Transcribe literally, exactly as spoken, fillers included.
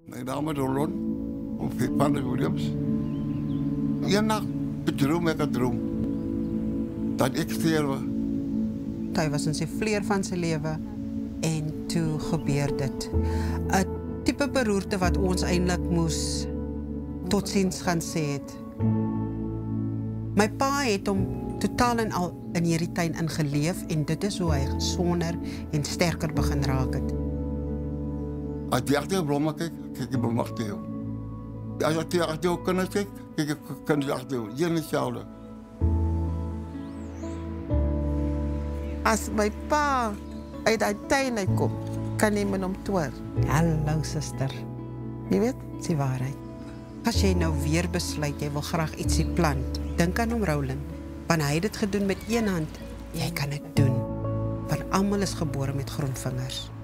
My naam is Rowland Williams. Eendag bedroom ek 'n droom dat ek sterwe. Hy was in sy vleur van sy lewe en toe gebeur dit. 'n Tipe beroerte wat ons eintlik moes totsiens gaan sê het. My pa het hom totaal en al in hierdie tuin ingeleef en dit is hoe hy gesonder en sterker begin raak het. As jy agter blomme kyk, kyk jy blomme agter jou. As jy agter jou kinders kyk, kyk jy kinders agter jou. Hier in dieselfde. As my pa uit die tuin uitkom, kan jy met hom toer. Hallo suster. Jy weet, Dis die waarheid. As jy nou weer besluit jy wil graag ietsie plant, dink aan hom Rowland, want hy het dit gedoen met een hand. Jy kan dit doen, want almal is gebore met groen vingers.